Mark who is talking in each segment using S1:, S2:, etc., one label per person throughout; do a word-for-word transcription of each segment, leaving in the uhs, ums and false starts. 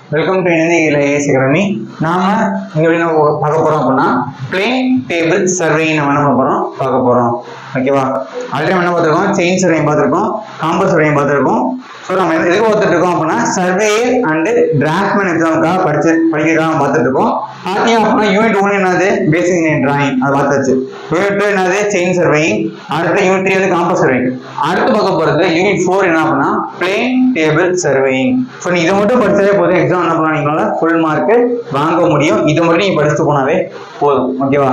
S1: Welcome to இணையதள academy. நாம இங்க என்ன பார்க்க போறோம் அப்படின்னா பிளேன் டேபிள் சர்வே நம்ம என்ன போறோம் பார்க்க போறோம். ஓகேவா? ஆல்ரெடி என்ன பார்த்துருக்கோம், செயின் சர்வே பார்த்துருக்கோம், காம்பஸ் சர்வே பார்த்துருக்கோம். ஸோ நம்ம எதுக்கு பார்த்துட்டு இருக்கோம் அப்படின்னா சர்வே அண்டு டிராஃப்ட்மேன் எக்ஸாமுக்காக படிச்சு படிக்கிறதுக்காக பார்த்துட்டு இருக்கோம். பார்த்தீங்க அப்படின்னா யூனிட் ஒன் என்னது பேசிக் இன் டிராயிங், அதை பார்த்தாச்சு. யூனிட் டூ என்னது செயின் சர்வேயிங், அடுத்து யூனிட் த்ரீ வந்து காம்பஸ் சர்வேயிங். அடுத்து பார்க்க போறது யூனிட் ஃபோர் என்ன அப்படின்னா பிளேன் டேபிள் சர்வேயிங். ஸோ நீ இதை மட்டும் படிச்சாலே போதும், எக்ஸாம் என்ன பண்ணலாம் நீங்களால ஃபுல் மார்க்கு வாங்க முடியும். இதை மட்டும் நீங்க படிச்சுட்டு போனாவே போதும். ஓகேவா?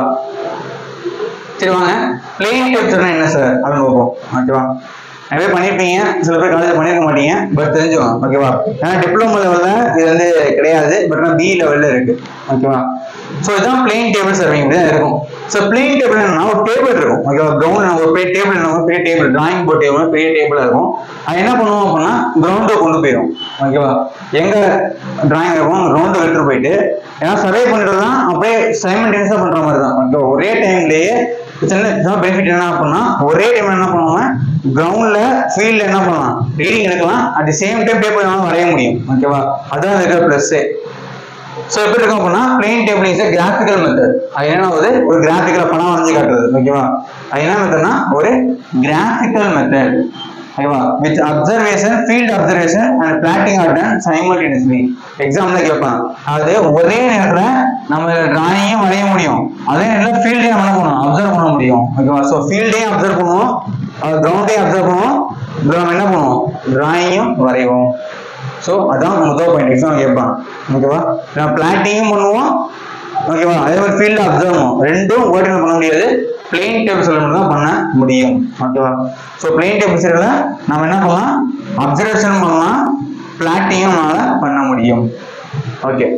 S1: சரி வாங்க, பிளேன் டேபிள் என்ன சார் அப்படின்னு பார்ப்போம். ஓகேவா? நிறைய பண்ணியிருப்பீங்க, சில பேர் காலேஜ் பண்ணியிருக்க மாட்டீங்க, பட் தெரிஞ்சுக்கோங்க. ஓகேவா? ஏன்னா டிப்ளமோ லெவலில் இது வந்து கிடையாது, பட் ஆனால் பி லெவலில் இருக்கு. ஓகேவா? ஸோ இதுதான் பிளேன் டேபிள் சர்வே இப்படி தான் இருக்கும். ஸோ பிளேன் டேபிள் என்னன்னா ஒரு டேபிள் இருக்கும். ஓகேவா? கிரவுண்ட் ஒரு பெரிய டேபிள் என்ன பெரிய டேபிள் டிராயிங் போர்ட் டேபிள் பெரிய டேபிளாக இருக்கும். அது என்ன பண்ணுவோம் அப்படின்னா கிரவுண்டை கொண்டு போயிடும். ஓகேவா? எங்க டிராயிங் இருக்கும் கிரவுண்டை எடுத்துட்டு போயிட்டு ஏன்னா சர்வே பண்ணிட்டு தான் அப்படியே சைமல்டேனியஸாக பண்ற மாதிரி தான். ஓகே, ஒரே டைம்லேயே சின்ன பெனிஃபிட் என்ன அப்படின்னா ஒரே டைம் என்ன பண்ணுவோம் கிரவுண்ட்ல ஃபீல்ட்ல என்ன பண்ணலாம் ரீடிங் எடுக்கலாம், at the same time paper வரைய முடியும். ஓகேவா? அதான் இருக்கிற பிளஸ். ஸோ எப்படி இருக்கும் அப்படின்னா plane table is graphical method. அது என்ன ஆகுது ஒரு கிராஃபிக்கல் படம் வரைஞ்சி காட்டுறது. ஓகேவா? அது என்ன மெத்தட்னா ஒரு கிராஃபிக்கல் மெத்தட். ஓகேவா? With observation field observation and plotting are done simultaneously. எக்ஸாம்ல கேட்பாங்க, அது ஒரே நேரத்தில் நம்ம டிராயிங்கும் வரைய முடியும், அதே நேரத்தில் ஃபீல்டையும் என்ன பண்ணுவோம் அப்சர்வ் பண்ண முடியும். ஓகேவா? ஸோ ஃபீல்டையும் அப்சர்வ் பண்ணுவோம், கிரவுண்டையும் அப்சர்வ் பண்ணுவோம், நம்ம என்ன பண்ணுவோம் டிராயிங்கும் வரைவோம். ஸோ அதான் முதல் பாயிண்ட் எக்ஸாம் கேட்பான். ஓகேவா? நம்ம பிளாட்டிங்கும் பண்ணுவோம். ஓகேவா? அதே மாதிரி ஃபீல்டு அப்சர்வ் ரெண்டும் ஓட்டிங் பண்ண முடியாது, பிளேன் டேபிள் சொல்ல மட்டும் தான் பண்ண முடியும். ஓகேவா? ஸோ பிளேன் டேபிள் சர்வேல நம்ம என்ன பண்ணலாம் அப்சர்வேஷன் பண்ணலாம், பிளாட்டிங்கும் நம்மளால பண்ண முடியும். ஓகே,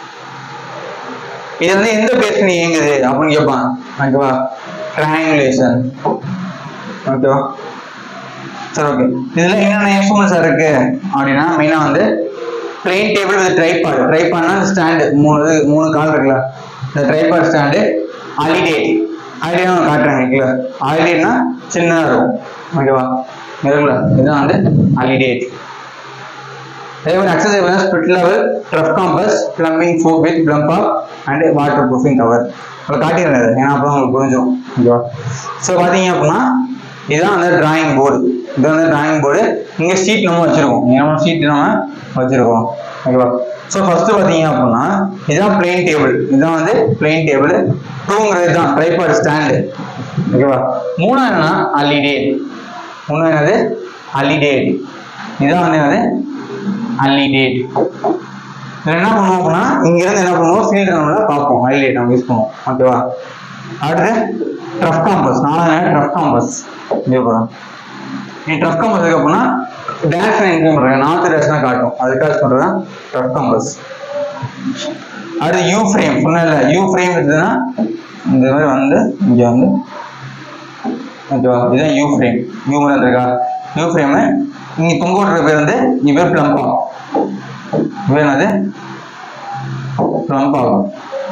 S1: இது வந்து எந்த பேஸ் நீ இயங்குது அப்படின்னு கேட்பான். ஓகேவா? ட்ரையாங்குலேஷன். ஓகேவா? சரி, ஓகே. இதுல என்னென்ன இன்ஸ்ட்ருமெண்ட்ஸ் இருக்கு அப்படின்னா மெயினா வந்து பிளேன் டேபிள் வித் ட்ரைபாட். ட்ரைபாட்னா ஸ்டாண்டு, மூணு மூணு கால் இருக்குல்ல, இந்த ட்ரைபாட் ஸ்டாண்டு. அலிடேட், அலிடேட் நான் காட்டுறேன். இருக்குல்ல, அலிடேட்னா சின்னதாக இருக்கும். ஓகேவா? இருக்குல்ல, இதுதான் வந்து அலிடேட். அதே மாதிரி accessible spirit level, rough compass, plumbing fork with plumb up and water proofing cover. அதை காட்டிடுறது ஏன்னா அப்போ உங்களுக்கு புரிஞ்சும். ஓகேவா? ஸோ பார்த்தீங்க அப்படின்னா இதுதான் வந்து டிராயிங் போர்டு. இது வந்து டிராயிங் போர்டு. இங்கே ஷீட் நம்ம வச்சிருக்கோம், நம்ம ஷீட் நம்ம வச்சிருக்கோம். ஓகேவா? ஸோ ஃபர்ஸ்ட் பார்த்தீங்க அப்படின்னா இதுதான் பிளேன் டேபிள். இதுதான் வந்து பிளேன் டேபிள். டூங்கிறது தான் ட்ரைபாட் ஸ்டாண்டு. ஓகேவா? மூணாவது என்னன்னா அலிடேட். மூணாவது என்னது அலிடேட். இதுதான் வந்து என்னது அலிடேட். இதில் என்ன பண்ணுவோம் அப்படின்னா இங்கிருந்து என்ன பண்ணுவோம் ஃபீல்டு நம்மள பார்ப்போம், அலிடேட் நம்ம யூஸ் பண்ணுவோம். ஓகேவா? அடுத்து ரஃப் காம்பஸ். நாலாவது ரஃப் காம்பஸ். இதே போகிறோம் நீ ரஃப் காம்பஸ் இருக்கு அப்படின்னா டேஷ் இன்க்ளூட் பண்ணுறேன், நார்த் டேஷ் தான் காட்டும், அதுக்காக பண்ணுறது தான் ரஃப் காம்பஸ். அடுத்து யூ ஃப்ரேம். இல்லை யூ ஃப்ரேம் இருக்குதுன்னா இந்த மாதிரி வந்து இங்கே வந்து ஓகேவா? இதுதான் யூ ஃப்ரேம். யூ மாதிரி இருக்கா யூ ஃப்ரேமு. இங்கே தொங்க விட்டுற பேர் வந்து இங்கே பேர் பிளம்ப் ஆகும். இது என்னது பிளம்ப் ஆகும்.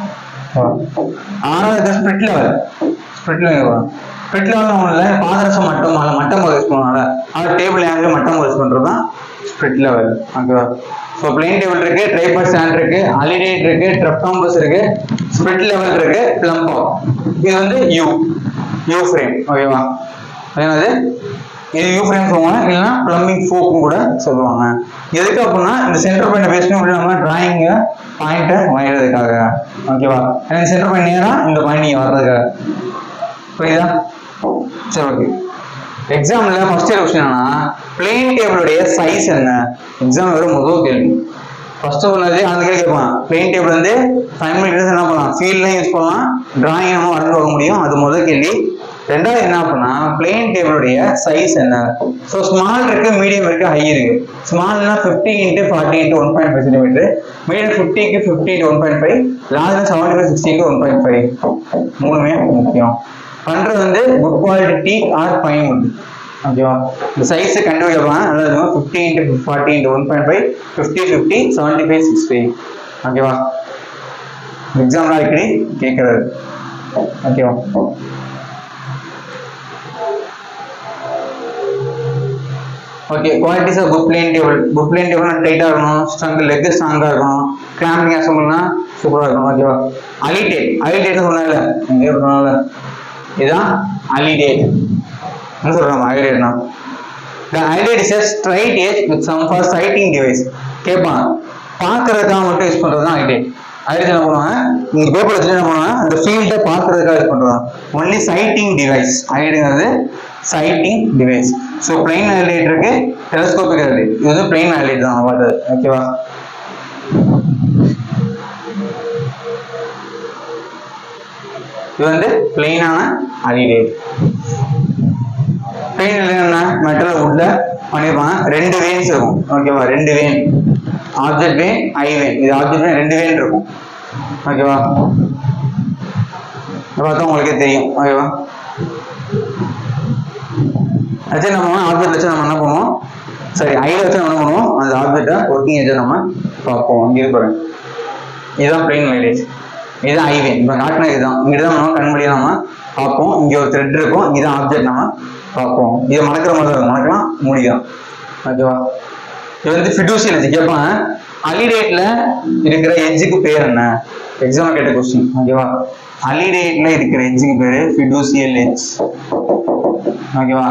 S1: ஆறாவது ஸ்பிரிட் லெவல். ஸ்பிரிட் லெவல் வரும். ஸ்பிரிட் லெவல் ஒன்றும் இல்லை, பாதரசம் மட்டம் அதில் மட்டம் யூஸ் பண்ணுவாங்க, அது டேபிள் ஆங்கிள் மட்டம் யூஸ் பண்ணுறது தான் ஸ்பிரிட் லெவல். ஓகேவா? ஸோ பிளேன் டேபிள் இருக்கு, ட்ரைபாட் ஸ்டாண்ட் இருக்கு, அலிடேட் இருக்கு, ரஃப் காம்பஸ் இருக்கு, ஸ்பிரிட் லெவல் இருக்கு, பிளம்ப் ஆகும். இது வந்து யூ யூ ஃப்ரேம். ஓகேவா? என்னது இது யூ ஃப்ரேம் சொல்லுவாங்க, இல்லைன்னா பிளம்பிங் ஃபோக்கும் கூட சொல்லுவாங்க. எதுக்கு அப்படின்னா இந்த சென்டர் பாயிண்ட் பேசணும் அப்படின்னா டிராயிங்க பாயிண்ட்டை வரைகிறதுக்காக. ஓகேவா? எனக்கு சென்டர் பாயிண்ட் நேராக இந்த பாயிண்ட் நீங்கள் வர்றதுக்காக. புரியுதா? சரி, ஓகே. எக்ஸாம்ல ஃபர்ஸ்ட் இயர் கொஸ்டின் என்னன்னா பிளேன் டேபிளுடைய சைஸ் என்ன? எக்ஸாம் வரும் முதல் கேள்வி. ஃபர்ஸ்ட் சொன்னது அந்த கேள்வி கேட்பான். பிளேன் டேபிள் வந்து சைமல்டேனியஸா என்ன பண்ணலாம், ஃபீல்ட்லையும் யூஸ் பண்ணலாம், டிராயிங் நம்ம வரைந்து பார்க்க முடியும், அது முதல் கேள்வி. ரெண்டாவது என்ன அப்படின்னா பிளேன் டேபிளுடைய சைஸ் என்ன? ஸோ ஸ்மால் இருக்கு, மீடியம் இருக்கு, ஹை இருக்கு. ஸ்மால்னா fifty into forty into one point five centimetre, medium ஃபிஃப்டிக்கு fifty into one point five, large seventy five sixty into one point five. மூணுமே முக்கியம். பண்றது வந்து good quality teak or fine wood. ஓகேவா? இந்த சைஸ் கண்டுபிடிக்கலாம். அதாவது fifty into forty into one point five, fifty fifty seventy five sixty. ஓகேவா? எக்ஸாம்லாம் அடிக்கடி கேட்கறது. ஓகேவா? Okay, qualities of good plane table. Good plane டேபிள்னா டைட்டா இருக்கணும், ஸ்ட்ராங் லெக் ஸ்ட்ராங்கா இருக்கணும், கிளாம்பிங் அசம்பிள்னா சூப்பரா இருக்கும். ஓகேவா? அலிடேட், அலிடேட் சொன்னால எங்க சொன்னால இதுதான் அலிடேட். என்ன சொல்றோம் அலிடேட்னா? The alidate is a straight edge with some for sighting device. கேட்பான், பார்க்கறதுக்காக மட்டும் யூஸ் பண்றது தான் alidate. alidate என்ன பண்ணுவாங்க, நீங்க பேப்பர் வச்சு என்ன பண்ணுவாங்க, அந்த ஃபீல்டை பார்க்கறதுக்காக யூஸ் பண்றாங்க. Only sighting device. alidate sighting device. So plain alidate இருக்கு, டெலஸ்கோபிக் alidate. இது வந்து பிளைன் alidate தான் பார்த்தது. ஓகேவா? இது வந்து பிளைனான alidate. என்ன மெட்டல் வுட்ல பண்ணிருப்பாங்க, ரெண்டு வேன்ஸ் இருக்கும். ஓகேவா? ரெண்டு vane, object vane, eye vane. இது ஆப்ஜெக்ட் வேன் ரெண்டு வேன் இருக்கும். ஓகேவா? பார்த்தா உங்களுக்கே தெரியும். ஓகேவா? ஆக்சுவலி நம்ம ஆப்ஜெக்ட் வச்சு நம்ம என்ன பண்ணுவோம், சரி ஐல வச்சு என்ன பண்ணுவோம், அந்த ஆப்ஜெக்டை ஒர்க்கிங் வச்சு நம்ம பார்ப்போம். இங்கே இருப்பாங்க, இதுதான் பிளைன் alidate. இதுதான் ஐ வேன். இப்போ காட்டின இதுதான், இங்கிட்ட தான் நம்ம கண் வழியாக நம்ம பார்ப்போம். இங்கே ஒரு த்ரெட் இருக்கும், இதுதான் ஆப்ஜெக்ட் நம்ம பார்ப்போம். இதை மணக்கிற மாதிரி இருக்கும், மணக்கலாம் மூடிக்கலாம். ஓகேவா? இது வந்து ஃபிடூசியல் எட்ஜ். கேட்பாங்க, அலிடேட்ல இருக்கிற எட்ஜுக்கு பேர் என்ன? எக்ஸாம் கேட்ட கொஸ்டின். ஓகேவா? அலிடேட்ல இருக்கிற எட்ஜுக்கு பேரு ஃபிடூசியல் எட்ஜ். ஓகேவா?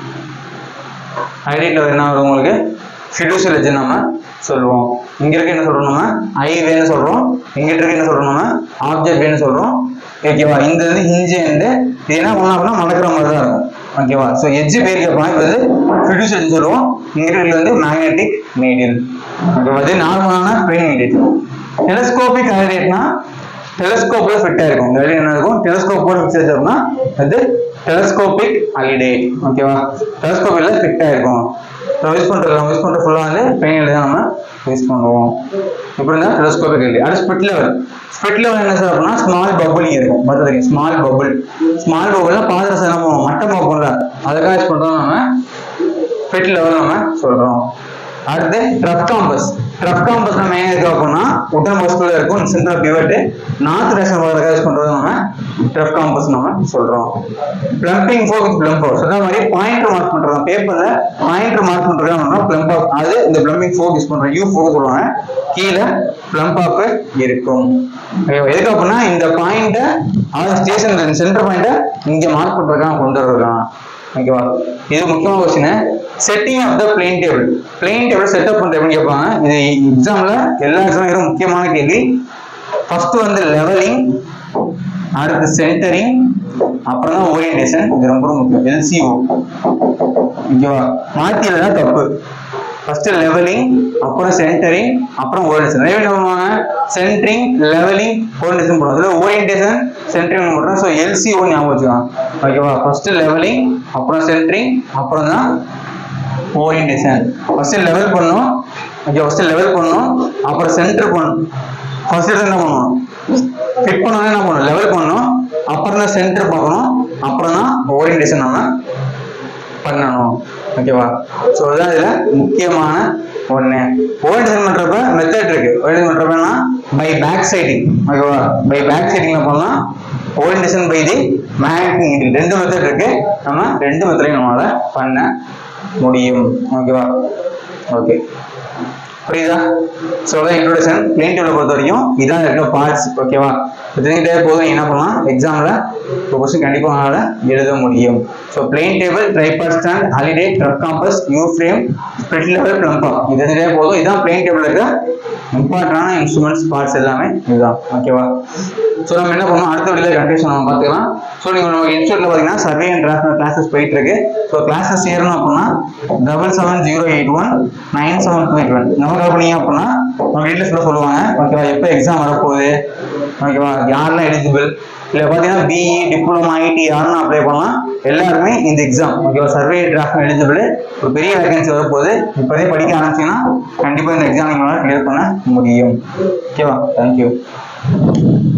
S1: அலிடேட்ல என்ன வரும் உங்களுக்கு, ஃபிடூசியல் எட்ஜ் நம்ம சொல்லுவோம். இங்க இருக்க என்ன சொல்றோம், நம்ம ஐ வேன்னு சொல்றோம். இங்கிட்ட இருக்க என்ன சொல்றோம், நம்ம ஆப்ஜெக்ட் வேன்னு சொல்றோம். ஓகேவா? இந்த வந்து ஹிஞ்ச் வந்து இது என்ன பண்ணலாம் அப்படின்னா மணக்கிற மாதிரி தான் இருக்கும். ஓகேவா? ஸோ எட்ஜ் பேர் கேட்பாங்க. இப்போ வந்து ஃபிடூசியல் எட்ஜ் சொல்லுவோம். இங்கிட்ட வந்து மேக்னெட்டிக் மீடியல். ஓகேவா? இது நார்மலான பிளைன் alidate. டெலஸ்கோபிக் alidate டெலஸ்கோப்ல ஃபிட்டா இருக்கும். இந்த என்ன இருக்கும், டெலஸ்கோப்போட ஃபிக்ஸ் ஆயிருக்கும்னா அது டெலஸ்கோபிக் alidate. ஓகேவா? டெலஸ்கோப்ல ஃபிட்டா இருக்கும். யூஸ் பண்றது நம்ம யூஸ் பண்ற ஃபுல்லா வந்து பிளைன் alidate தான் நம்ம யூஸ் பண்ணுவோம். இப்படி தான் டெலஸ்கோபிக் alidate. அது ஸ்பிட் லெவல். ஸ்பிட் லெவல் என்ன சார் அப்படின்னா ஸ்மால் பபுளிங் இருக்கும். பார்த்தா தெரியும், ஸ்மால் பபுள். ஸ்மால் பபுள்னா பாத்திரம் என்ன பண்ணுவோம், மட்டம் பார்ப்போம்ல, அதுக்காக யூஸ் பண்றோம் நம்ம ஸ்பிட் லெவல் நம்ம சொல்றோம். அடுத்து ட்ரப் காம்பஸ். ட்ரப் காம்பஸ் நம்ம ஏன் இருக்கு அப்படின்னா உட்டன் பஸ்குள்ள இருக்கும், சென்டர் பிவட், நார்த் டைரக்ஷன் பார்க்கறதுக்காக யூஸ் பண்றது நம்ம ட்ரப் காம்பஸ் நம்ம சொல்றோம். Plumbing fork with plumb out. அதே மாதிரி பாயிண்டர் மார்க் பண்றோம், பேப்பர்ல பாயிண்டர் மார்க் பண்றதுக்காக பிளம்ப் அவுட். அது இந்த பிளம்பிங் ஃபோக் யூஸ் பண்றோம். யூ ஃபோக் சொல்லுவாங்க. கீழே பிளம்ப் அப் இருக்கும். எதுக்கு அப்படின்னா இந்த பாயிண்ட அதாவது ஸ்டேஷன் சென்டர் பாயிண்ட இங்க மார்க் பண்றதுக்காக கொண்டு வரலாம். ஓகேவா? இது முக்கியமான question. Setting of the plane table. Plane table setup பண்ற எப்படி கேட்பாங்க. இது எக்ஸாம்ல எல்லா எக்ஸாமும் முக்கியமான கேள்வி. ஃபர்ஸ்ட் வந்து லெவலிங், அடுத்து சென்டரிங், அப்புறம் தான் ஓரியன்டேஷன். இது ரொம்ப முக்கியம். எல்சிஓ. ஓகேவா? மாத்தியல தான் தப்பு. ஃபர்ஸ்ட் லெவலிங், அப்புறம் சென்டரிங், அப்புறம் ஓரியன்டேஷன். நிறைய என்ன பண்ணுவாங்க, சென்டரிங், லெவலிங், ஓரியன்டேஷன் போடுவோம். அதில் ஓரியன்டேஷன் சென்டரிங் போடுறோம். ஸோ எல்சிஓ ஞாபகம் வச்சுக்கலாம். ஓகேவா? ஃபர்ஸ்ட் லெவலிங், அப்புறம் சென்டரிங், அப்புறம் தான் ஓரியன்டேஷன். ஃபர்ஸ்ட் லெவல் பண்ணணும். ஓகே, ஃபர்ஸ்ட் லெவல் பண்ணணும், அப்புறம் சென்டர் பண்ணணும். ஃபர்ஸ்ட் என்ன பண்ணணும், ஃபிட் பண்ணணும், என்ன பண்ணணும், லெவல் பண்ணணும், அப்புறம் தான் சென்டர் பார்க்கணும், அப்புறம் தான் ஓரியன்டேஷன் நம்ம பண்ணணும். ஓகேவா? ஸோ அதுதான் இதில் முக்கியமான ஒன்று. ஓரியன்டேஷன் பண்ணுறப்ப மெத்தட் இருக்கு. ஓரியன்டேஷன் பண்ணுறப்பன்னா பை பேக் சைடிங். ஓகேவா? பை பேக் சைடிங்ல பண்ணலாம். Orientation by the magnetic needle. ரெண்டு மெத்தட் இருக்கு. நம்ம ரெண்டு மெத்தடையும் நம்மளால பண்ண முடியும். ஓகேவா? ஓகே, புரியுதா? ஸோ அதான் இன்ட்ரோடக்ஷன். பிளேன் டேபிளை பொறுத்த வரைக்கும் இதான் இருக்க பார்ட்ஸ். ஓகேவா? தெரிஞ்சுக்கிட்டே போதும் என்ன பண்ணலாம், எக்ஸாம்ல ஒரு கொஸ்டின் கண்டிப்பாக உங்களால் எழுத முடியும். So plane table, tripod stand, alidade, trough compass, U frame, split level, plumb up. இது தெரிஞ்சுட்டே போதும். இதான் பிளேன் டேபிள் இருக்க இம்பார்ட்டன்டான இன்ஸ்ட்ருமெண்ட்ஸ் பார்ட்ஸ் எல்லாமே இதுதான். ஓகேவா? ஸோ நம்ம என்ன பண்ணுவோம், அடுத்த வீடியோவில் கண்டிஷன் நம்ம பார்த்துக்கலாம். ஸோ நீங்கள் நம்ம இன்ஸ்டியூட்ல பார்த்தீங்கன்னா சர்வே அண்ட் டிராஃப்ட் கிளாஸஸ் போயிட்டு இருக்கு. ஸோ கிளாஸஸ் சேரணும் அப்படின்னா double seven zero eight one nine seven two eight one நம்ம கால் பண்ணீங்க அப்படின்னா உங்க வீட்டில் சொல்ல சொல்லுவாங்க. ஓகேவா? எப்போ எக்ஸாம் வரப்போகுது, ஓகேவா, யாரெல்லாம் எலிஜிபிள், இல்லை பார்த்தீங்கன்னா பிஇ, டிப்ளமா, ஐடி யாருன்னு அப்ளை பண்ணலாம். எல்லாருமே இந்த எக்ஸாம், ஓகேவா, சர்வே டிராஃப்ட் எலிஜிபிள். ஒரு பெரிய வேகன்சி வரப்போகுது. இப்போதே படிக்க ஆரம்பிச்சீங்கன்னா கண்டிப்பாக இந்த எக்ஸாம் நீங்களால் கிளியர் பண்ண முடியும். ஓகேவா? தேங்க்யூ.